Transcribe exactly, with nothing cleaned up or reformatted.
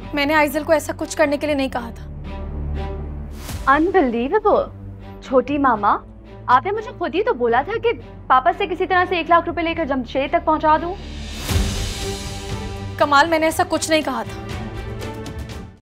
मैंने आइजल को ऐसा कुछ करने के लिए नहीं कहा था। अनबिलीवेबल। छोटी मामा, आपने मुझे खुद ही तो बोला था कि पापा से किसी तरह से एक लाख रुपए लेकर जमशेद तक पहुंचा दूं। कमाल, मैंने ऐसा कुछ नहीं कहा था।